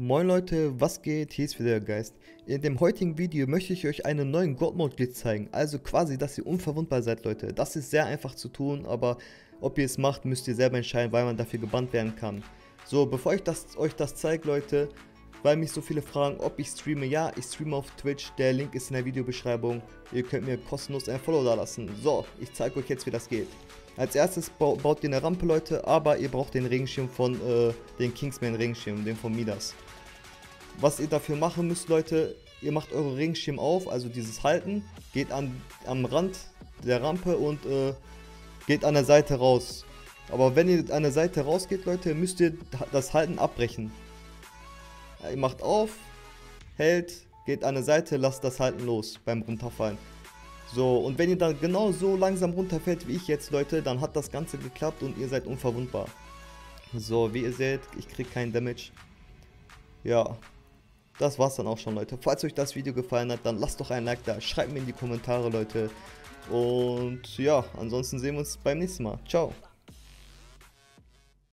Moin Leute, was geht? Hier ist wieder der Geist. In dem heutigen Video möchte ich euch einen neuen God Mode Glitch zeigen. Also quasi, dass ihr unverwundbar seid, Leute. Das ist sehr einfach zu tun, aber ob ihr es macht, müsst ihr selber entscheiden, weil man dafür gebannt werden kann. So, bevor ich euch das zeige, Leute, weil mich so viele fragen, ob ich streame. Ja, ich streame auf Twitch. Der Link ist in der Videobeschreibung. Ihr könnt mir kostenlos ein Follow da lassen. So, ich zeige euch jetzt, wie das geht. Als erstes baut ihr eine Rampe, Leute, aber ihr braucht den Regenschirm von den Kingsman Regenschirm, den von Midas. Was ihr dafür machen müsst, Leute, ihr macht eure Regenschirm auf, also dieses Halten, geht am Rand der Rampe und geht an der Seite raus. Aber wenn ihr an der Seite rausgeht, Leute, müsst ihr das Halten abbrechen. Ja, ihr macht auf, hält, geht an der Seite, lasst das Halten los beim Runterfallen. So, und wenn ihr dann genau so langsam runterfällt wie ich jetzt, Leute, dann hat das Ganze geklappt und ihr seid unverwundbar. So, wie ihr seht, ich kriege keinen Damage. Ja, das war's dann auch schon, Leute. Falls euch das Video gefallen hat, dann lasst doch ein Like da, schreibt mir in die Kommentare, Leute. Und ja, ansonsten sehen wir uns beim nächsten Mal. Ciao.